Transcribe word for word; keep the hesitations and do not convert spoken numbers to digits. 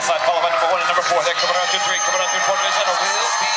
outside, followed by number one and number four. They're coming around through three, coming around through four. There's a will be